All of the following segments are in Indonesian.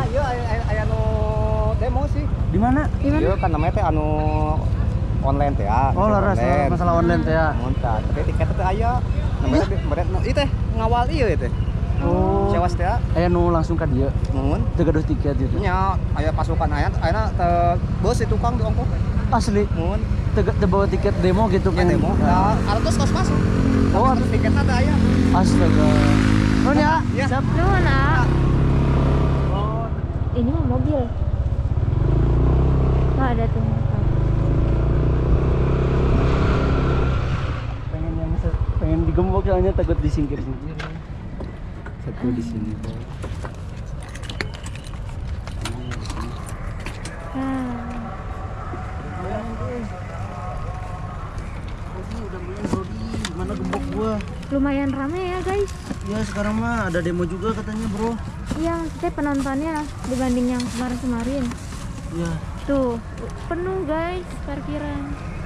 iya aya nu demo sih. Di mana? Iya kan namanya teh anu online teh ya. Oh, laras masalah online teh ya. Muntah, tapi tiket teh aya. Namanya ieu teh ngawal ieu teh. Oh. Sewa teh Aya nu langsung ka dieu. Mun Teu gaduh tiket gitu. nya aya pasukan aya teh bos si tukang di ongko. Asli. Mun Teu bawa tiket demo gitu ya kan. demo. Nah, atus kos masuk. Oh, atus tiketna teh aya. Astaga. Nuhun ya. Ya. Siap. Nuhun, ah. Ini mah mobil. Nggak ada tuh. Pengen digembok soalnya takut disingkir-singkir. Satu di sini. Udah mulai Brody, gimana gembok gua? Lumayan rame ya guys. Ya sekarang mah ada demo juga katanya bro. Iya, maksudnya penontonnya dibanding yang kemarin-kemarin. Ya. Tuh, penuh guys parkiran.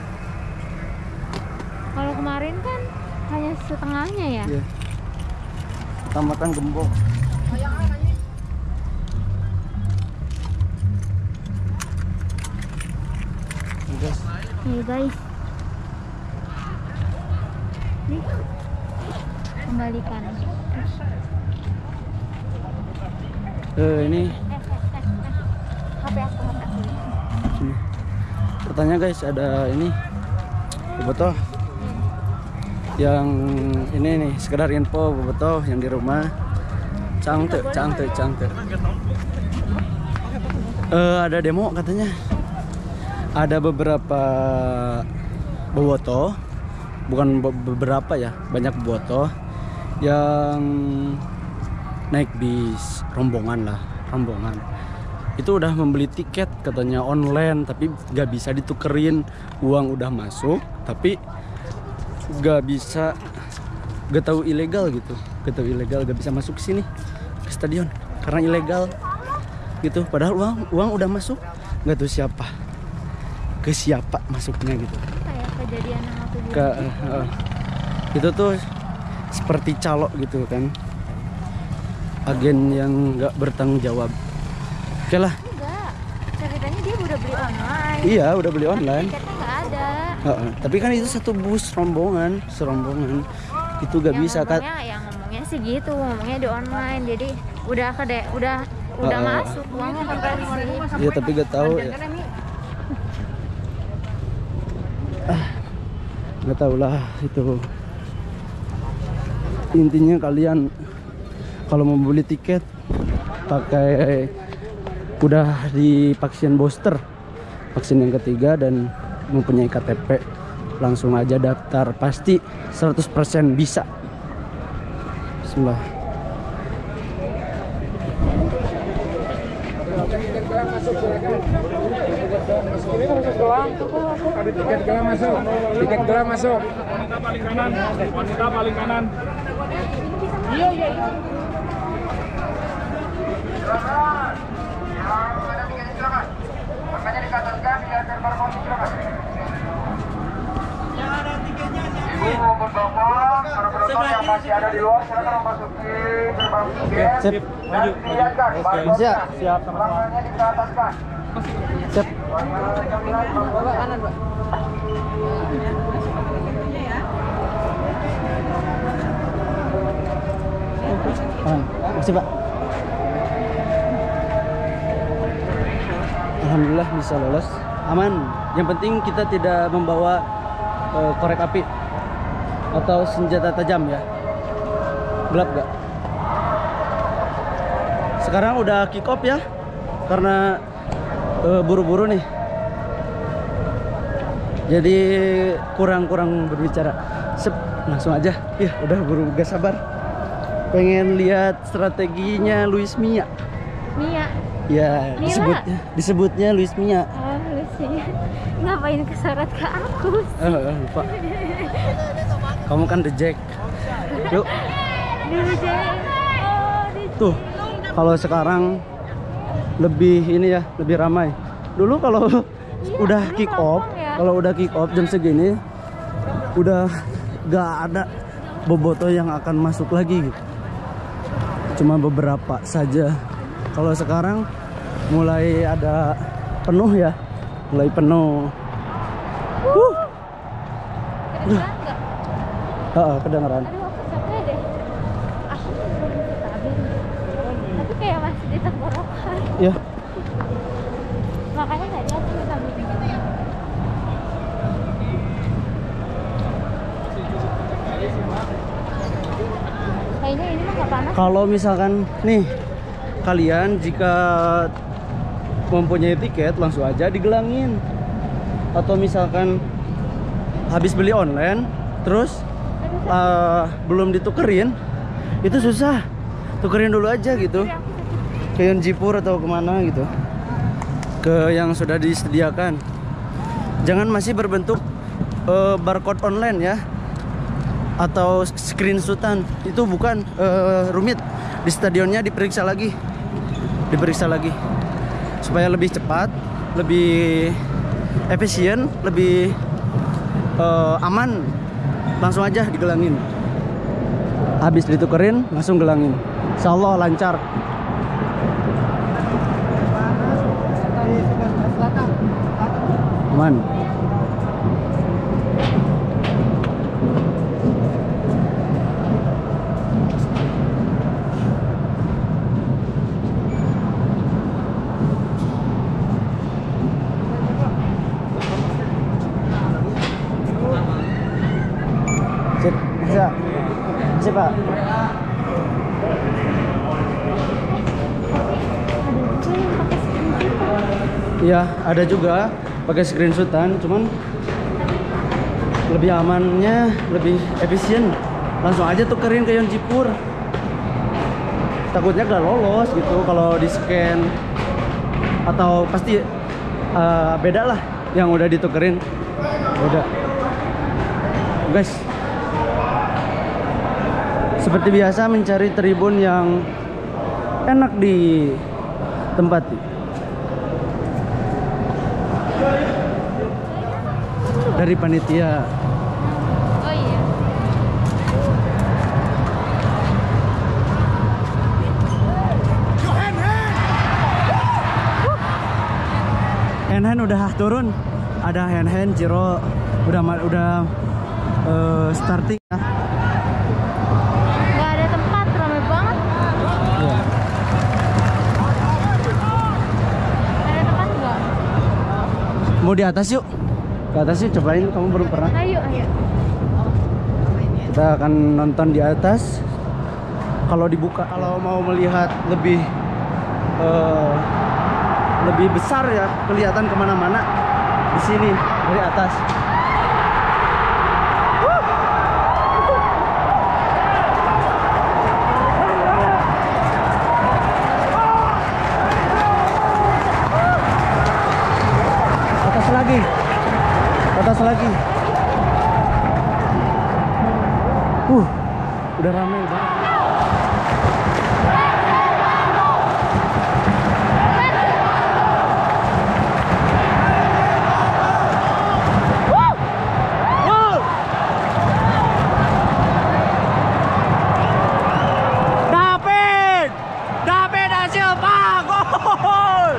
Kalau kemarin kan hanya setengahnya ya. Iya. Tambahkan gembok. Guys. Nih guys. Nih. Kembalikan. Ini HP aku. sini. Pertanyaan guys, ada ini bobotoh yang ini nih sekedar info bobotoh yang di rumah cangte. Ada demo katanya. Ada beberapa bobotoh, bukan beberapa ya, banyak bobotoh yang naik bis rombongan itu udah membeli tiket katanya online tapi nggak bisa ditukerin, uang udah masuk tapi nggak tahu ilegal nggak bisa masuk sini ke stadion karena ilegal gitu, padahal uang udah masuk, nggak tahu ke siapa masuknya gitu. Kayak kejadian yang aku bilang. Itu tuh seperti calo gitu kan, agen yang nggak bertanggung jawab. Oke lah. Enggak, ceritanya dia udah beli online. Iya, udah beli online. Tiketnya nggak ada. Tapi kan itu satu bus serombongan itu gak bisa kan? Ngomongnya sih gitu, ngomongnya di online, jadi udah masuk uangnya ke prinsip. Iya tapi gak tahu ya. Nggak tahu lah itu. Intinya kalian kalau mau beli tiket pakai udah divaksin booster, vaksin yang ketiga dan mempunyai KTP, langsung aja daftar, pasti 100% bisa. Bismillah. Tiket gelang masuk. Wanita paling kanan. Iya. Silakan. Yang ada tiket silakan. Makanya dikatakan biar terbarkode silakan. Yang ada tiketnya siapa? Ibu maupun bapak, para penonton yang masih ada di luar silakan memasuki gerbang tiket. Sip. Dan dilihatkan barcode-nya. Siap. Pelanggannya dikatakan. Siap. Bapak kanan, Pak. Makasih Pak. Alhamdulillah bisa lolos, aman. Yang penting kita tidak membawa korek api atau senjata tajam ya. Gelap gak? Sekarang udah kick off ya, karena buru-buru nih. Jadi kurang berbicara. Langsung aja. Ya udah buru, gak sabar. Pengen lihat strateginya Luis Mia. Ya, disebutnya Luis Mia. Oh, Luis Mia. Ngapain kesorot ke aku? Lupa. Kamu kan The Jack. Yuk. The Jack. Tuh, kalau sekarang lebih ini ya, lebih ramai. Dulu kalau udah kick off, jam segini udah gak ada bobotoh yang akan masuk lagi gitu. Cuma beberapa saja Kalau sekarang mulai ada penuh ya, mulai penuh. Kedengeran nggak? Kedengeran. Aduh, aku capek deh. Aku belum stabil. Tapi kayak masih di tenggorokan. Ya. Makanya tadi aku sambil begini. Kayaknya ini mah nggak panas. Kalau misalkan nih kalian jika mempunyai tiket langsung aja digelangin. Atau misalkan habis beli online terus belum ditukerin, itu susah. Tukerin dulu aja gitu. Ke Yonjipur atau kemana gitu. Ke yang sudah disediakan. Jangan masih berbentuk barcode online ya. Atau screenshotan. Itu bukan rumit. Di stadionnya diperiksa lagi. Supaya lebih cepat, lebih efisien, lebih aman. Langsung aja digelangin. Habis ditukerin langsung gelangin. Insya Allah lancar. Aman. Sip, bisa. Sip, Pak. Iya, ada juga pakai screenshotan, cuman lebih amannya, lebih efisien. Langsung aja tukerin ke Yonjipur. Takutnya gak lolos gitu kalau di scan, atau pasti beda lah yang udah ditukerin. Beda. Guys, seperti biasa mencari tribun yang enak di tempat. Dari panitia. Oh iya. Hand udah turun. Ada hand Ciro udah starting ya. Nggak ada tempat, ramai banget. Iya. Ada tempat nggak? Mau di atas yuk. Ke atas yuk, cobain, kamu belum pernah. Ayo. Kita akan nonton di atas. Kalau dibuka, kalau mau melihat lebih besar ya, kelihatan kemana-mana di sini dari atas. Atas lagi. Udah ramai banget. David da Silva, gol!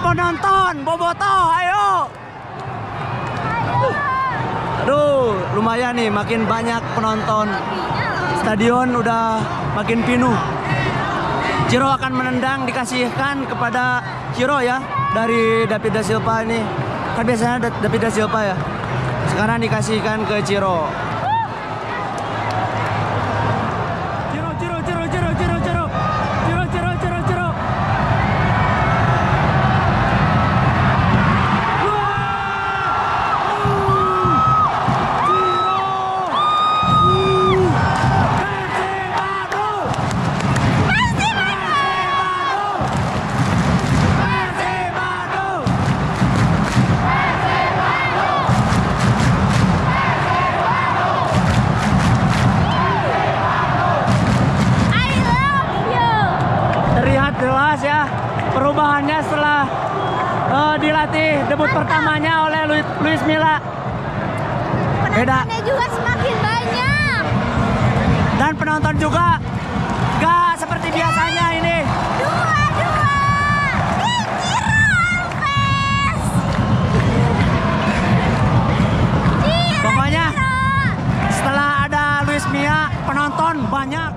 penonton Bobotoh, ayo. Aduh, lumayan nih, makin banyak penonton. Stadion udah makin penuh. Ciro akan menendang, dikasihkan kepada Ciro ya, dari David da Silva ini. Kan biasanya David da Silva ya. Sekarang dikasihkan ke Ciro. Jelas ya perubahannya setelah dilatih debut pertamanya oleh Luis Milla. Beda. Penontonnya juga semakin banyak. Dan penonton juga gak seperti biasanya ini. Pokoknya setelah ada Luis Milla, penonton banyak.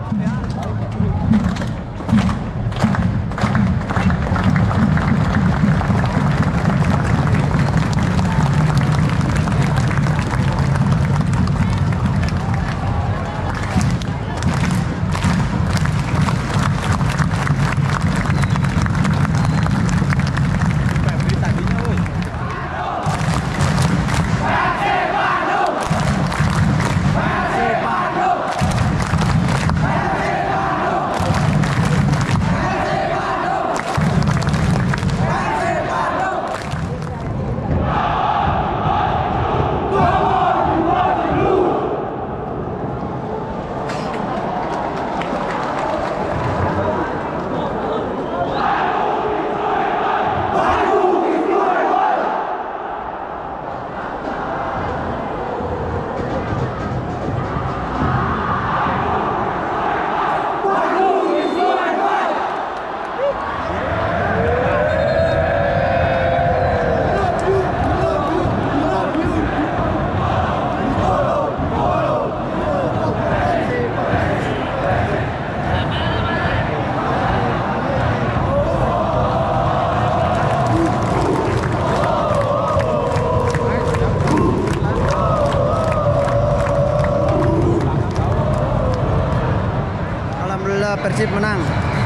Persib menang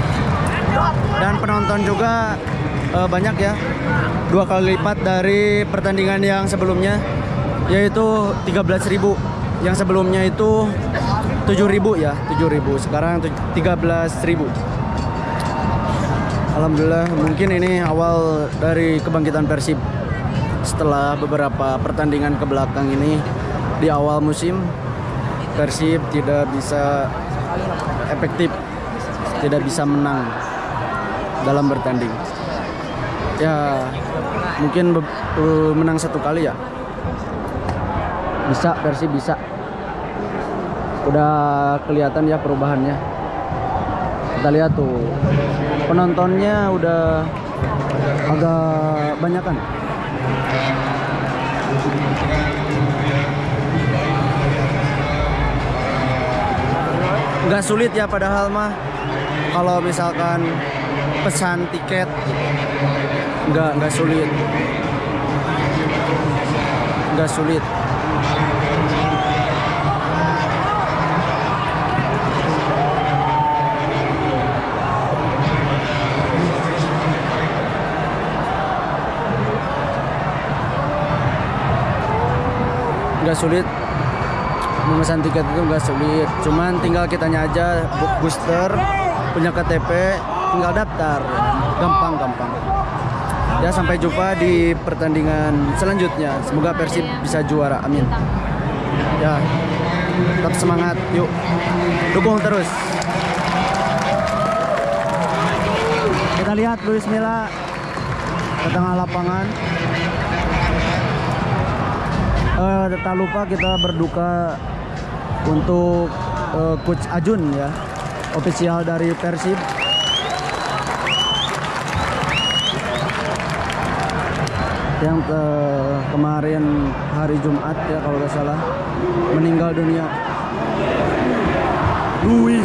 dan penonton juga banyak ya, 2 kali lipat dari pertandingan yang sebelumnya, yaitu 13.000. Yang sebelumnya itu 7.000 ya, 7.000, sekarang 13.000. Alhamdulillah, mungkin ini awal dari kebangkitan Persib setelah beberapa pertandingan ke belakang ini. Di awal musim Persib tidak bisa efektif, tidak bisa menang dalam bertanding. Ya mungkin menang 1 kali ya, bisa, Persib bisa. Udah kelihatan ya perubahannya. Kita lihat tuh, penontonnya udah agak banyakan. Nggak sulit ya padahal mah. Kalau misalkan pesan tiket nggak sulit, nggak sulit. Nggak sulit memesan tiket, itu nggak sulit, cuman tinggal kitanya aja booster, punya KTP, tinggal daftar, gampang. Ya, sampai jumpa di pertandingan selanjutnya. Semoga Persib bisa juara, amin. Ya, tetap semangat, yuk dukung terus. Kita lihat Luis Milla ke tengah lapangan. Tak lupa kita berduka untuk Coach Ajun ya, ofisial dari Persib. yang kemarin hari Jumat ya kalau nggak salah meninggal dunia. Dwi